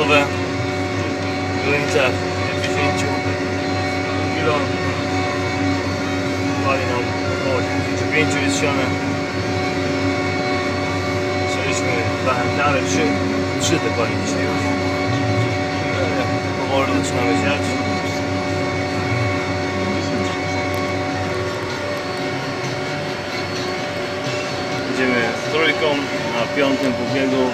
gotowe w granicach 10 kg. Wali nam około 95 jest siane. Chcieliśmy 2 hektary, 3 te pali dzisiaj już. Powoli zaczynamy siać. Idziemy trójką na 5. pobiegu.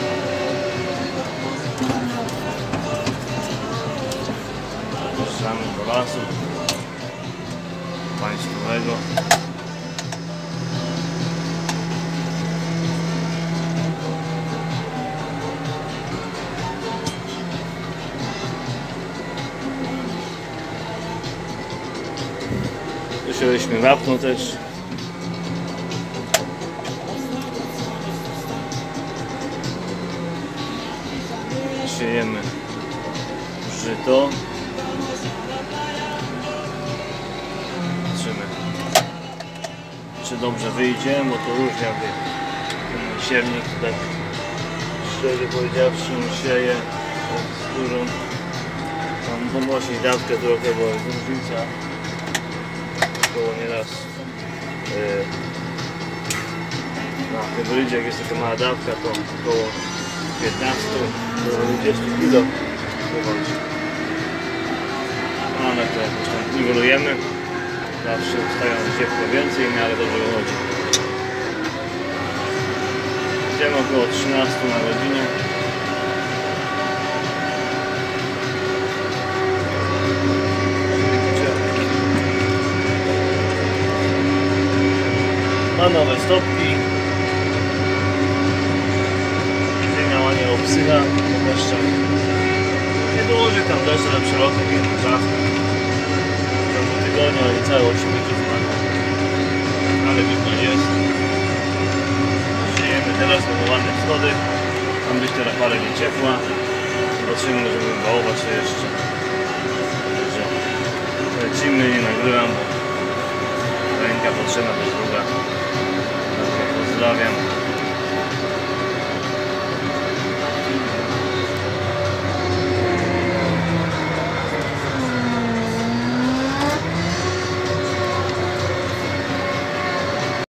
Ruszamy do lasu państwowego. Musieliśmy wapno też. Siejemy żyto. Patrzymy, czy dobrze wyjdzie, bo to różnie jakby siewnik, tak szczerze powiedziawszy, sieje z dużą, tam podnosić dawkę trochę, bo jest różnica około nieraz na hybrydzie, jak jest taka mała dawka, to około 15 do 20 kg wychodzi. Ale to jakoś tam niwelujemy. Zawsze ustają ziepko więcej i w miarę dobrze wychodzi. Idziemy około 13 na godzinę. Ma nowe stopki. Ziemia ładnie obsycha po deszczach. Nie dłuży tam deszcze na przeloty, jeden czas. W ciągu tygodnia, ale całe 8 litrów smaku. Ale wilgoć jest. Siejemy teraz ładowane wschody. Tam być teraz parę dni ciepła. Zobaczymy, żeby wałować się jeszcze. Także lecimy, nie nagrywam, bo ręka potrzebna, to jest druga. Pozdrawiam.